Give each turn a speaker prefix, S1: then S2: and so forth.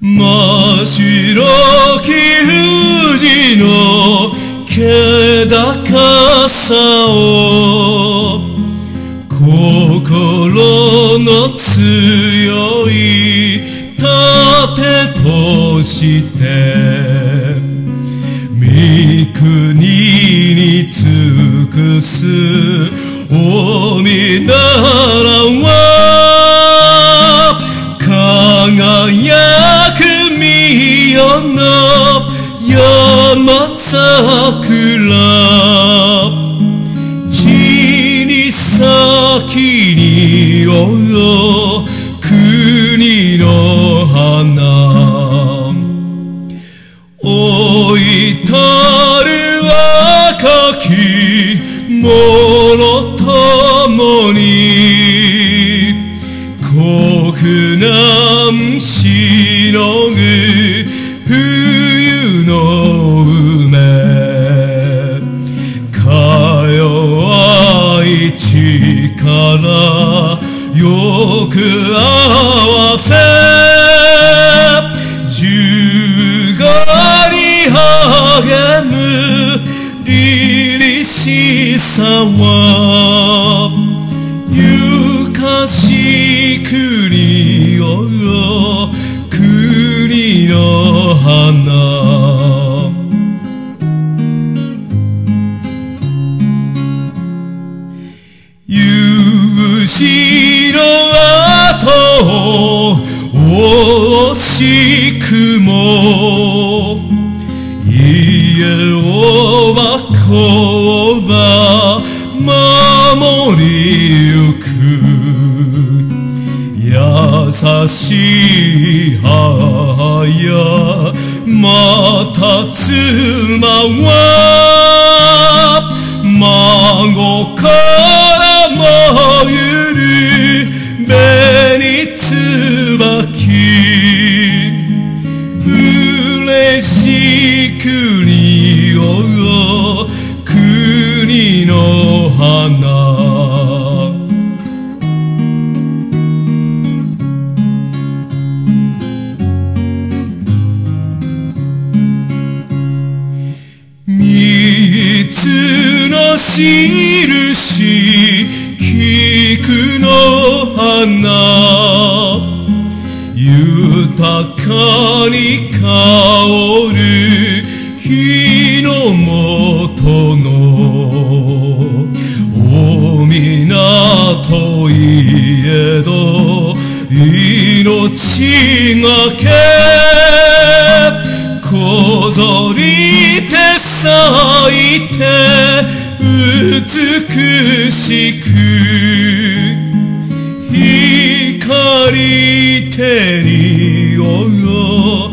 S1: 真白き富士の気高さを心の強い盾として御国に尽くすおみならは輝く御代の山桜地に咲きにおう国の花老いたる若き者ともに国難しのぐ冬の梅か弱い力よく合わせ十五に励む凛々しさはゆかし国よ国の花勇士の後を惜しくも家をば子ば守りゆく優しい母やまた妻は孫からもゆる紅椿嬉しくにお国の花三つの印菊の花豊かに香る日の元の大港いえど命がけこぞりて咲いて美しく光手におよ